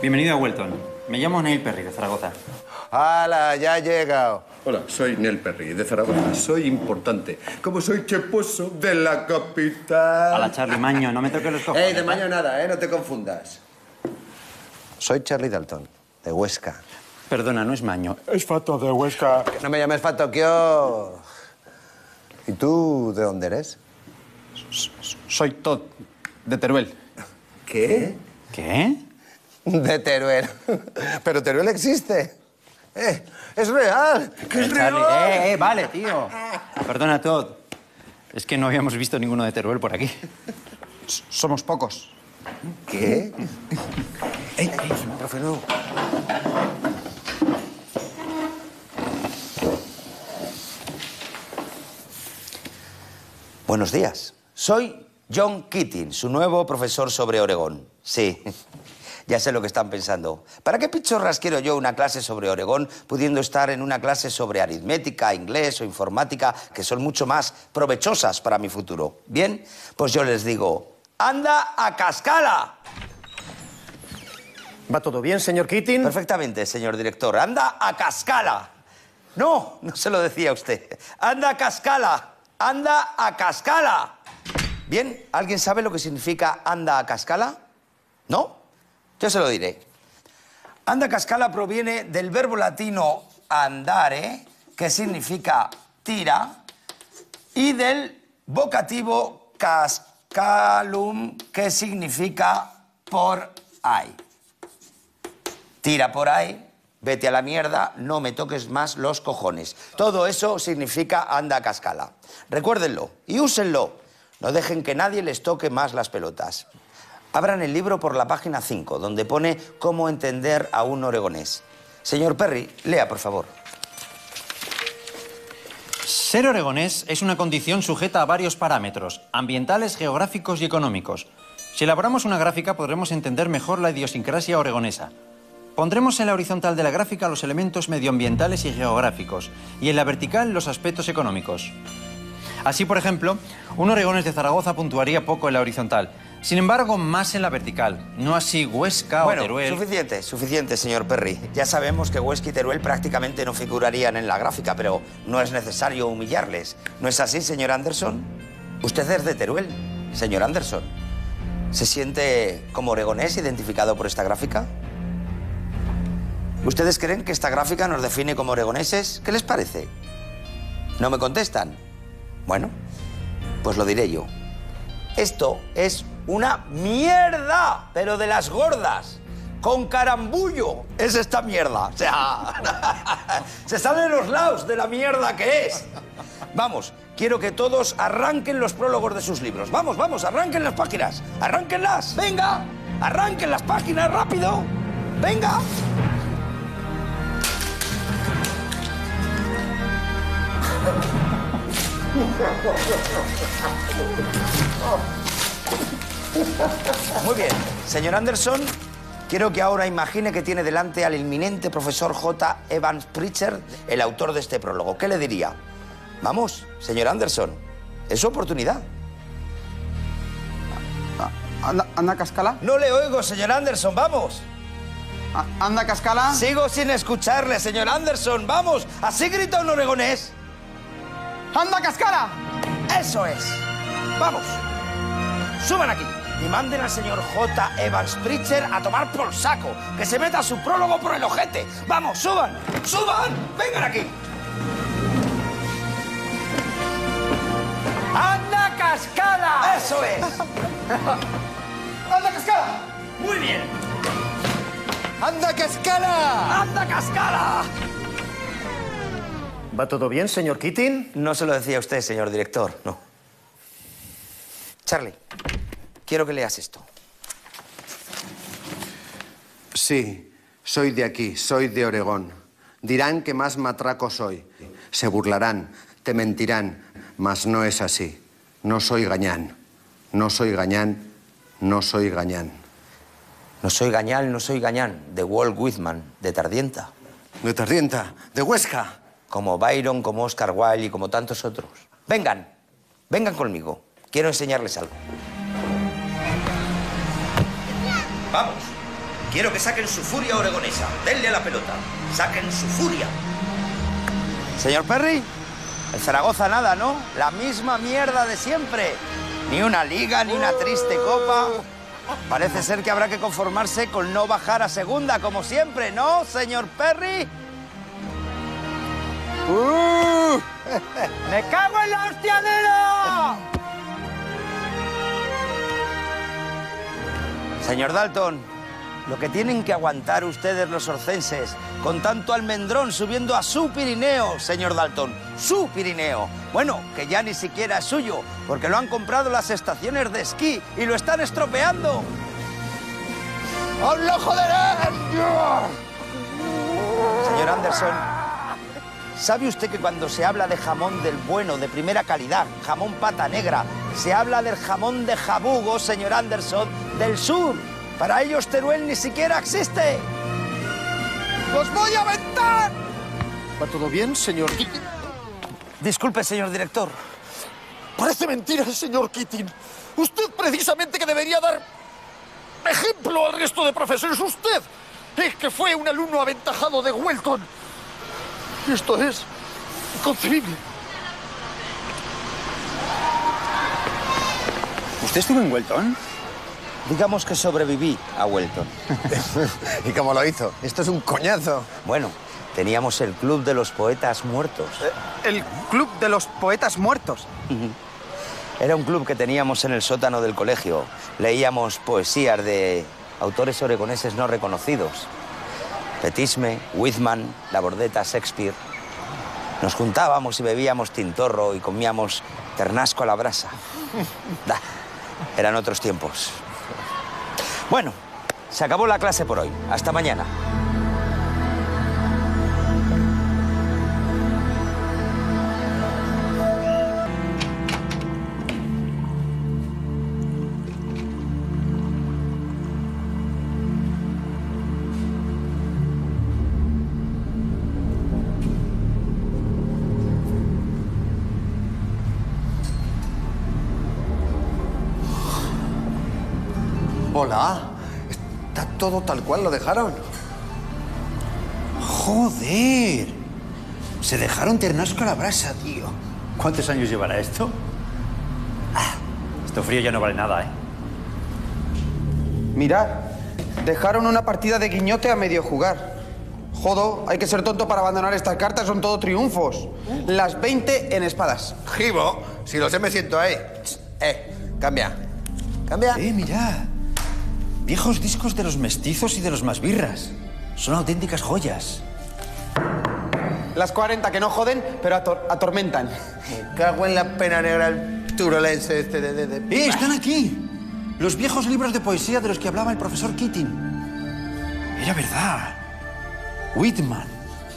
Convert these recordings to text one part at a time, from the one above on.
Bienvenido a Welton. Me llamo Neil Perry, de Zaragoza. ¡Hala! Ya ha llegado. Hola, soy Neil Perry, de Zaragoza. Soy importante. Como soy cheposo de la capital. Hola, Charlie Maño, no me toques los cojones. De Maño nada, no te confundas. Soy Charlie Dalton, de Huesca. Perdona, no es Maño. Es Fato de Huesca. No me llames Fatokio. ¿Y tú de dónde eres? Soy Todd, de Teruel. ¿Qué? ¿Qué? De Teruel. Pero Teruel existe. Es real. ¡Que es Charlie, real! vale, tío. Perdona, Todd. Es que no habíamos visto ninguno de Teruel por aquí. Somos pocos. ¿Qué? Profe, no. Buenos días. Soy John Keating, su nuevo profesor sobre Oregón. Sí, ya sé lo que están pensando. ¿Para qué pichorras quiero yo una clase sobre Oregón pudiendo estar en una clase sobre aritmética, inglés o informática, que son mucho más provechosas para mi futuro? Bien, pues yo les digo, ¡anda a Cascala! ¿Va todo bien, señor Keating? Perfectamente, señor director. ¡Anda a Cascala! No, no se lo decía usted. ¡Anda a Cascala! ¡Anda a Cascala! Bien, ¿alguien sabe lo que significa anda a Cascala? ¿No? Yo se lo diré. Anda a Cascala proviene del verbo latino andare, que significa tira, y del vocativo cascalum, que significa por ahí. Tira por ahí, vete a la mierda, no me toques más los cojones. Todo eso significa anda a Cascala. Recuérdenlo y úsenlo. No dejen que nadie les toque más las pelotas. Abran el libro por la página 5, donde pone cómo entender a un oregonés. Señor Perry, lea, por favor. Ser oregonés es una condición sujeta a varios parámetros, ambientales, geográficos y económicos. Si elaboramos una gráfica podremos entender mejor la idiosincrasia oregonesa. Pondremos en la horizontal de la gráfica los elementos medioambientales y geográficos, y en la vertical los aspectos económicos. Así, por ejemplo, un oregonés de Zaragoza puntuaría poco en la horizontal, sin embargo, más en la vertical, no así Huesca o Teruel. Suficiente, señor Perry. Ya sabemos que Huesca y Teruel prácticamente no figurarían en la gráfica, pero no es necesario humillarles. ¿No es así, señor Anderson? Usted es de Teruel, señor Anderson. ¿Se siente como oregonés identificado por esta gráfica? ¿Ustedes creen que esta gráfica nos define como oregoneses? ¿Qué les parece? ¿No me contestan? Bueno, pues lo diré yo. Esto es una mierda, pero de las gordas. Con carambullo es esta mierda. O sea, se salen los lados de la mierda que es. Vamos, quiero que todos arranquen los prólogos de sus libros. Vamos, vamos, arranquen las páginas. Arránquenlas. Venga, arranquen las páginas rápido. Venga. Muy bien. Señor Anderson, quiero que ahora imagine que tiene delante al inminente profesor J. Evans Pritchard, el autor de este prólogo. ¿Qué le diría? Vamos, señor Anderson, es su oportunidad. ¿Anda Cascala? No le oigo, señor Anderson, vamos. ¿Anda Cascala? Sigo sin escucharle, señor Anderson, vamos. Así grita un oregonés. ¡Anda Cascala! Eso es. Vamos. Suban aquí y manden al señor J. Evans Pritchard a tomar por saco. Que se meta su prólogo por el ojete. Vamos, suban. ¡Suban! ¡Vengan aquí! ¡Anda Cascala! Eso es. ¡Anda Cascala! Muy bien. ¡Anda Cascala! ¡Anda Cascala! ¿Va todo bien, señor Keating? No se lo decía usted, señor director, no. Charlie, quiero que leas esto. Sí, soy de aquí, soy de Oregón. Dirán que más matraco soy. Se burlarán, te mentirán, mas no es así. No soy gañán, no soy gañán, no soy gañán. No soy gañán, no soy gañán, de Walt Whitman, de Tardienta. De Tardienta, de Huesca. Como Byron, como Oscar Wilde y como tantos otros. Vengan, vengan conmigo. Quiero enseñarles algo. Vamos. Quiero que saquen su furia oregonesa. Denle a la pelota. Saquen su furia. Señor Perry, el Zaragoza nada, ¿no? La misma mierda de siempre. Ni una liga, ni una triste copa. Parece ser que habrá que conformarse con no bajar a segunda, como siempre, ¿no, señor Perry? ¡Me cago en la hostiadera! Señor Dalton, lo que tienen que aguantar ustedes los orcenses con tanto almendrón subiendo a su Pirineo, señor Dalton, su Pirineo. Bueno, que ya ni siquiera es suyo, porque lo han comprado las estaciones de esquí y lo están estropeando. ¡Os lo joderé! Señor Anderson, ¿sabe usted que cuando se habla de jamón del bueno, de primera calidad, jamón pata negra, se habla del jamón de Jabugo, señor Anderson, del sur? Para ellos Teruel ni siquiera existe. ¡Os voy a aventar! ¿Va todo bien, señor? Disculpe, señor director. Parece mentira, señor Keating. Usted precisamente que debería dar ejemplo al resto de profesores. Usted es que fue un alumno aventajado de Welton. Esto es inconcebible. ¿Usted estuvo en Welton? Digamos que sobreviví a Welton. ¿Y cómo lo hizo? Esto es un coñazo. Bueno, teníamos el Club de los Poetas Muertos. El Club de los Poetas Muertos. Era un club que teníamos en el sótano del colegio. Leíamos poesías de autores oregoneses no reconocidos. Petisme, Whitman, Labordeta, Shakespeare. Nos juntábamos y bebíamos tintorro y comíamos ternasco a la brasa. Eran otros tiempos. Bueno, se acabó la clase por hoy. Hasta mañana. Hola. Está todo tal cual lo dejaron. ¡Joder! Se dejaron ternasco a la brasa, tío. ¿Cuántos años llevará esto? Esto frío ya no vale nada, ¿eh? Mirad, dejaron una partida de guiñote a medio jugar. Jodo, hay que ser tonto para abandonar estas cartas, son todo triunfos. Las 20 en espadas. Gibo, si lo sé me siento ahí. Cambia. Cambia. Mirad. Viejos discos de los mestizos y de los masbirras. Son auténticas joyas. Las 40 que no joden, pero atormentan. Me cago en la pena negra el turolense este de... Están aquí. Los viejos libros de poesía de los que hablaba el profesor Keating. Era verdad. Whitman.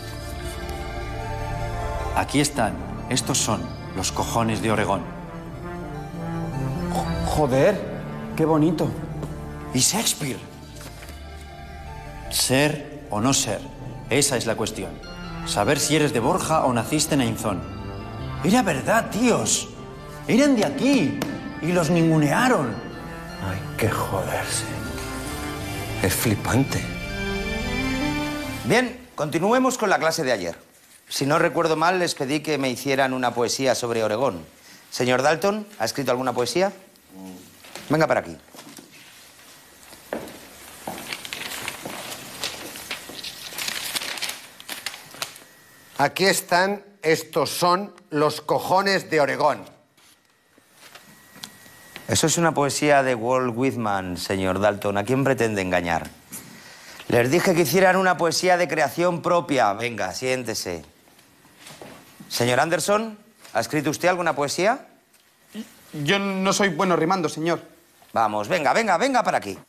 Aquí están. Estos son los cojones de Oregón. Joder, qué bonito. Y Shakespeare. Ser o no ser. Esa es la cuestión. Saber si eres de Borja o naciste en Ainzón. Era verdad, tíos. Eran de aquí. Y los ningunearon. Hay que joderse. Es flipante. Bien, continuemos con la clase de ayer. Si no recuerdo mal, les pedí que me hicieran una poesía sobre Oregón. Señor Dalton, ¿ha escrito alguna poesía? Venga para aquí. Aquí están, estos son los cojones de Oregón. Eso es una poesía de Walt Whitman, señor Dalton. ¿A quién pretende engañar? Les dije que hicieran una poesía de creación propia. Venga, siéntese. Señor Anderson, ¿ha escrito usted alguna poesía? Yo no soy bueno rimando, señor. Vamos, venga, venga, venga para aquí.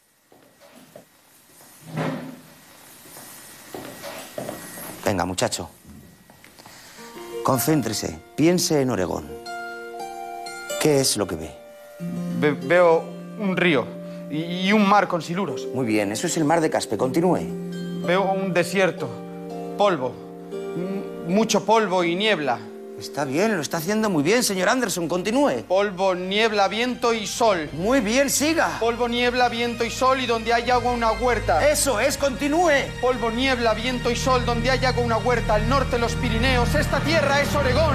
Venga, muchacho. Concéntrese, piense en Oregón. ¿Qué es lo que ve? Veo un río y un mar con siluros. Muy bien, eso es el mar de Caspe. Continúe. Veo un desierto, polvo, mucho polvo y niebla. Está bien, lo está haciendo muy bien, señor Anderson. Continúe. Polvo, niebla, viento y sol. Muy bien, siga. Polvo, niebla, viento y sol y donde hay agua una huerta. Eso es, continúe. Polvo, niebla, viento y sol, donde hay agua una huerta. Al norte los Pirineos, esta tierra es Oregón.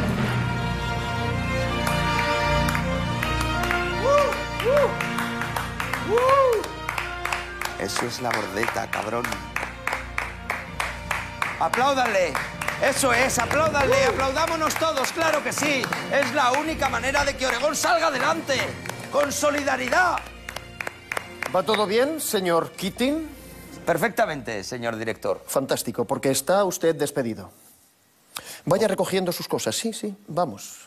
Eso es la bordeta, cabrón. ¡Apláudanle! Eso es, apláudanle, aplaudámonos todos, claro que sí. Es la única manera de que Oregón salga adelante, con solidaridad. ¿Va todo bien, señor Keating? Perfectamente, señor director. Fantástico, porque está usted despedido. Vaya recogiendo sus cosas. Sí, sí, vamos.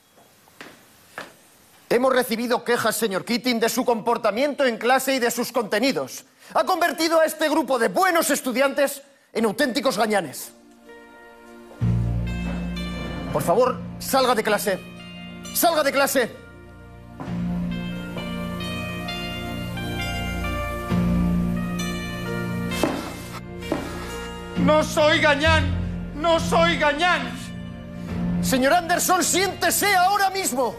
Hemos recibido quejas, señor Keating, de su comportamiento en clase y de sus contenidos. Ha convertido a este grupo de buenos estudiantes en auténticos gañanes. Por favor, salga de clase. ¡Salga de clase! No soy gañán, no soy gañán. Señor Anderson, siéntese ahora mismo.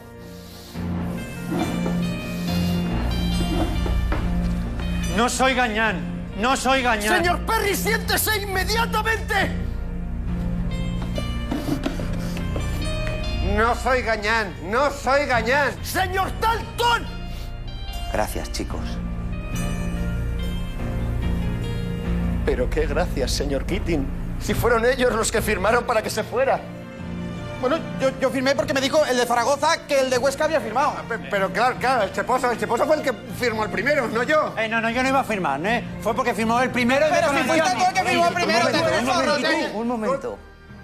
No soy gañán, no soy gañán. Señor Perry, siéntese inmediatamente. No soy gañán, no soy gañán. Señor Dalton. Gracias, chicos. Pero qué gracias, señor Keating. Si fueron ellos los que firmaron para que se fuera. Bueno, yo firmé porque me dijo el de Zaragoza que el de Huesca había firmado. Pero claro, el Cheposo fue el que firmó el primero, no yo. No, yo no iba a firmar, ¿eh? Fue porque firmó el primero y Pero si fuiste tú el que firmó primero, te Un momento.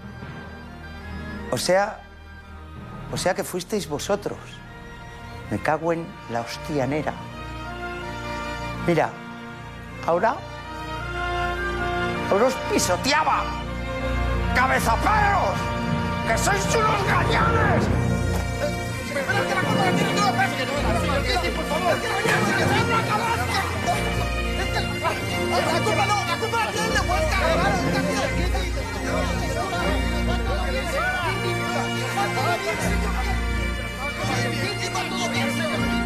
O sea que fuisteis vosotros. Me cago en la hostianera. Mira, ahora os pisoteaba. ¡Cabezaperos! ¡Que sois unos gañanes! ¡La culpa